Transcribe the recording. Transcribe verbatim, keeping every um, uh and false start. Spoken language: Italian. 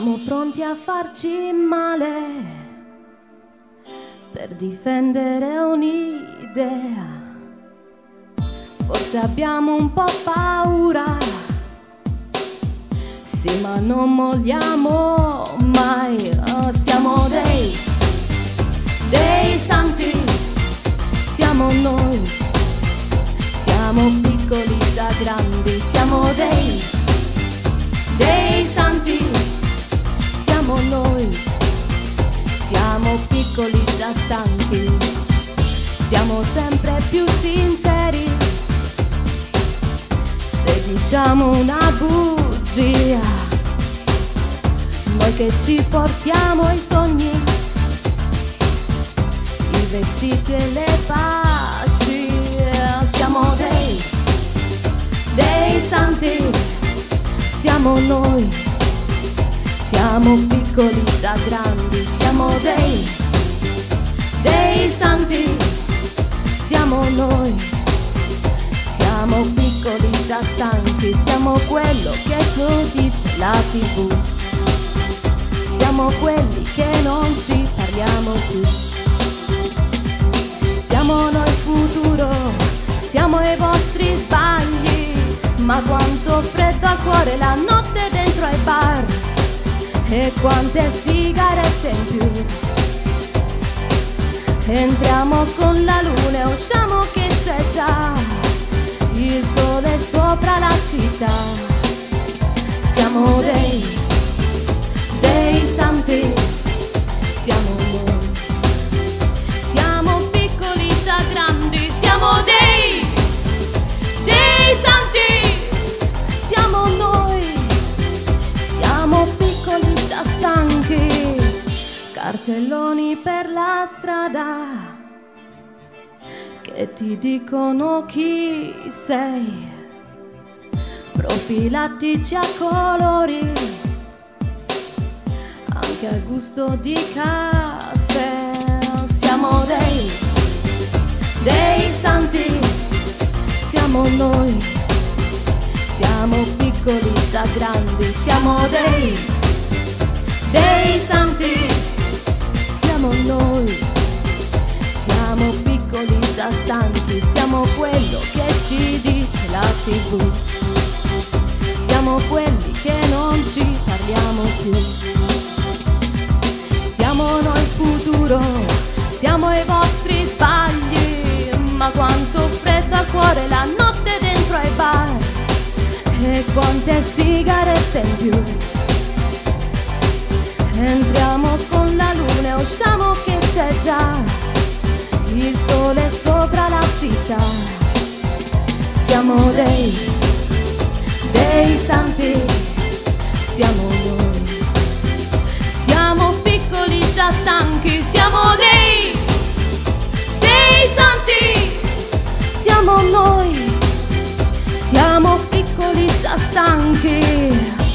Siamo pronti a farci male per difendere un'idea. Forse abbiamo un po' paura, sì, ma non molliamo mai. Oh, siamo dei, dei santi, siamo noi, siamo piccoli già grandi, siamo dei, dei santi, siamo noi, siamo piccoli già stanchi, siamo sempre più sinceri se diciamo una bugia, noi che ci portiamo i sogni, i vestiti e le pace. Siamo dei, dei santi, siamo noi, siamo piccoli già grandi, siamo dei, dei santi, siamo noi, siamo piccoli già stanchi, siamo quello che tu dice la tivù, siamo quelli che non ci parliamo più, siamo noi il futuro, siamo i vostri sbagli, ma quanto freddo al cuore la notte dentro ai bar, e quante sigarette in più, entriamo con la luna e usciamo che c'è già il sole sopra la città. Siamo dei, dei santi, siamo noi, siamo piccoli già grandi, siamo dei, dei santi, siamo noi, siamo piccoli già stanchi, cartelloni per la strada che ti dicono chi sei, profilattici a colori, anche al gusto di caffè. Siamo dei, dei santi, siamo noi, siamo piccoli già grandi, siamo dei, dei santi, siamo noi, siamo piccoli già stanchi, siamo quello che ci dice la tivù, siamo quelli che non ci parliamo più, siamo noi il futuro, siamo i vostri sbagli, ma quanto freddo al cuore la notte dentro ai bar, e quante sigarette in più, entriamo con la luna e usciamo che c'è già il sole sopra la città. Siamo dei, dei santi, siamo noi, siamo piccoli già stanchi, siamo dei, dei santi, siamo noi, siamo piccoli già stanchi.